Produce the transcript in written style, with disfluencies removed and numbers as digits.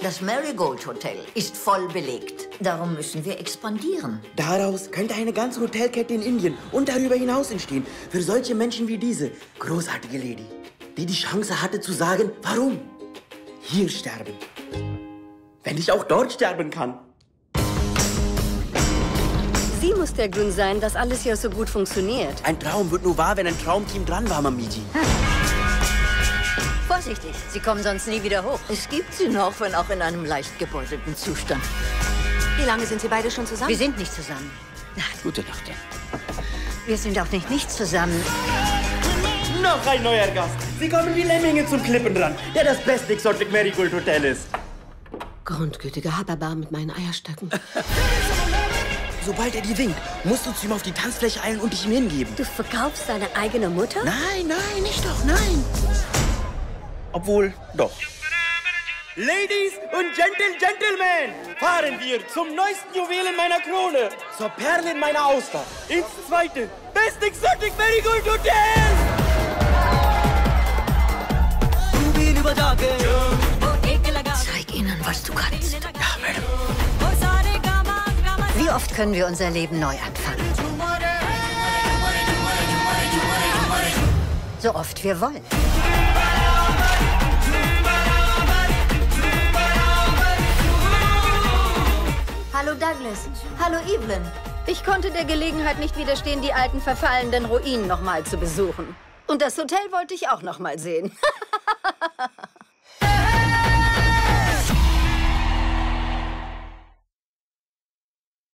Das Marigold Hotel ist voll belegt. Darum müssen wir expandieren. Daraus könnte eine ganze Hotelkette in Indien und darüber hinaus entstehen. Für solche Menschen wie diese großartige Lady, die die Chance hatte zu sagen, warum? Hier sterben. Wenn ich auch dort sterben kann. Sie muss der Grund sein, dass alles hier so gut funktioniert. Ein Traum wird nur wahr, wenn ein Traumteam dran war, Mamiji. Vorsichtig, sie kommen sonst nie wieder hoch. Es gibt sie noch, wenn auch in einem leicht gebeutelten Zustand. Wie lange sind Sie beide schon zusammen? Wir sind nicht zusammen. Gute Nacht. Wir sind auch nicht zusammen. Noch ein neuer Gast. Sie kommen wie Lemminge zum Klippenrand, der das beste Exotic Marigold Hotel ist. Grundgütiger Haberbar mit meinen Eierstöcken. Sobald er dir winkt, musst du zu ihm auf die Tanzfläche eilen und dich ihm hingeben. Du verkaufst deine eigene Mutter? Nein, nein, nicht doch, nein. Obwohl, doch. Ladies und Gentlemen, fahren wir zum neuesten Juwel in meiner Krone, zur Perle in meiner Auster, ins zweite Best Exotic Marigold Hotel! Zeig ihnen, was du kannst. Ja, Madame. Wie oft können wir unser Leben neu anfangen? So oft wir wollen. Hallo Douglas. Hallo Evelyn. Ich konnte der Gelegenheit nicht widerstehen, die alten verfallenden Ruinen noch mal zu besuchen. Und das Hotel wollte ich auch noch mal sehen.